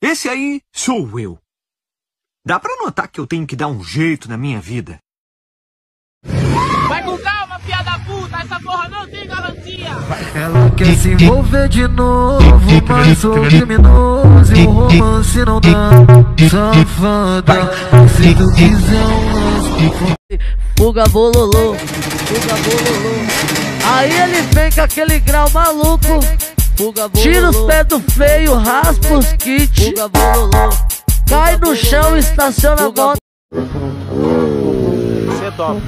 Esse aí sou eu. Dá pra notar que eu tenho que dar um jeito na minha vida. Vai com calma, filha da puta, essa porra não tem garantia. Ela quer se envolver de novo, mas sou criminoso e o romance não dá. Safada, se tu quiser um lance. Fuga bololô, fuga bololô. Aí ele vem com aquele grau maluco. Fuga bololô. Tira os pés do freio, raspa os kits. Fuga bololô. Cai no chão, estaciona a moto. Você é top.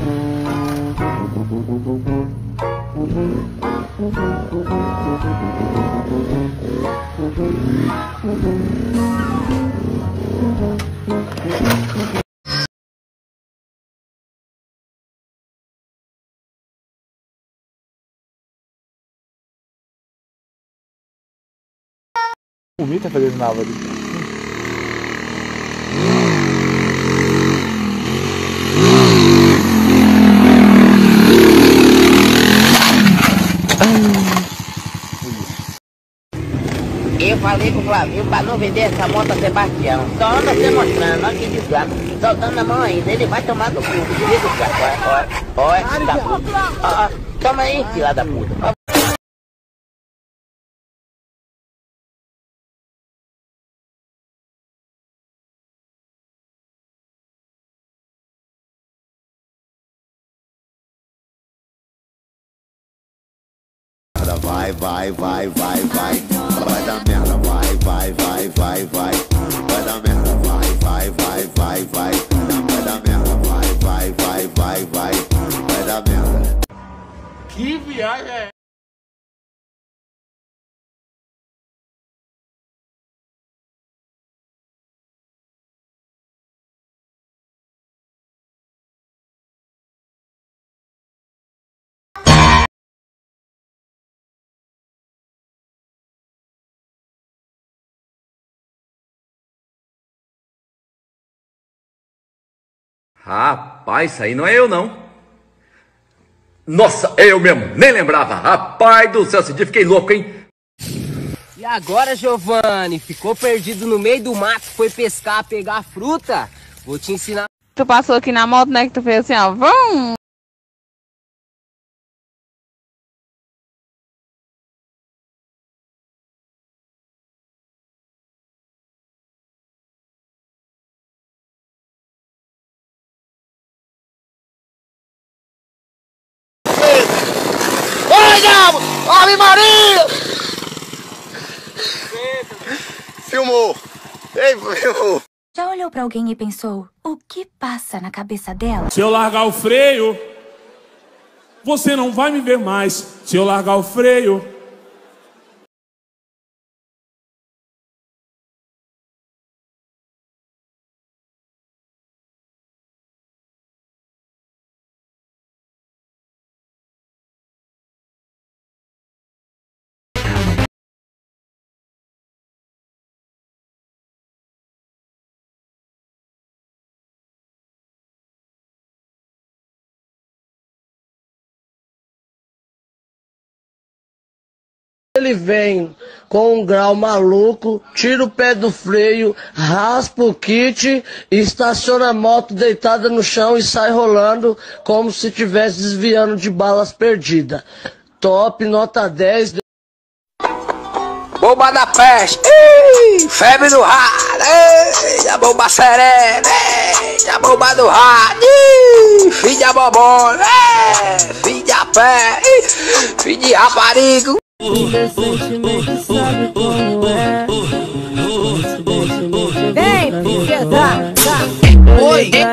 O Mita fazendo nada ali. Eu falei pro Flavio pra não vender essa moto a Sebastião. Só anda se mostrando, olha que desgraça. Soltando na mão ainda, ele vai tomar no cu. Olha, filho da puta. Toma aí, filha da puta. Vai, vai, vai, vai, vai, vai dar merda, vai, vai, vai, vai, vai, vai dar merda, vai, vai, vai, vai, vai, vai dar merda, vai, vai, vai, vai, vai, vai dar merda. Que viagem é? Rapaz, isso aí não é eu, não. Nossa, é eu mesmo, nem lembrava. Rapaz do céu, esse dia fiquei louco, hein? E agora, Giovanni? Ficou perdido no meio do mato, foi pescar, pegar fruta? Vou te ensinar. Tu passou aqui na moto, né, que tu fez assim, ó, vão... Ave Maria! Filmou! Ei, filmou! Já olhou pra alguém e pensou, o que passa na cabeça dela? Se eu largar o freio, você não vai me ver mais. Se eu largar o freio... Ele vem com um grau maluco, tira o pé do freio, raspa o kit, estaciona a moto deitada no chão e sai rolando como se estivesse desviando de balas perdidas. Top, nota 10. Bomba da peste, febre do rádio, a bomba serena, a bomba do rádio, filho de bobona, filho de pé, filho de raparigo. Vem, princesa! Oi!